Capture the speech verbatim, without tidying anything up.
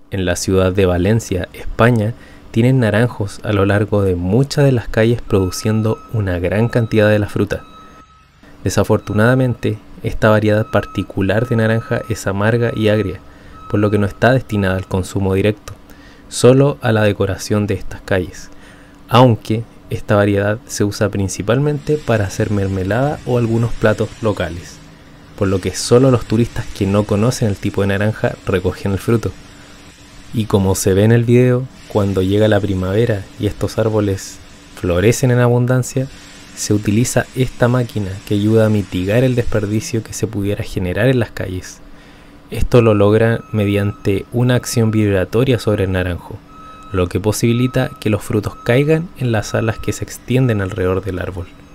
En la ciudad de Valencia, España, tienen naranjos a lo largo de muchas de las calles produciendo una gran cantidad de la fruta. Desafortunadamente, esta variedad particular de naranja es amarga y agria, por lo que no está destinada al consumo directo, solo a la decoración de estas calles, aunque esta variedad se usa principalmente para hacer mermelada o algunos platos locales, por lo que solo los turistas que no conocen el tipo de naranja recogen el fruto. Y como se ve en el video, cuando llega la primavera y estos árboles florecen en abundancia, se utiliza esta máquina que ayuda a mitigar el desperdicio que se pudiera generar en las calles. Esto lo logra mediante una acción vibratoria sobre el naranjo, lo que posibilita que los frutos caigan en las alas que se extienden alrededor del árbol.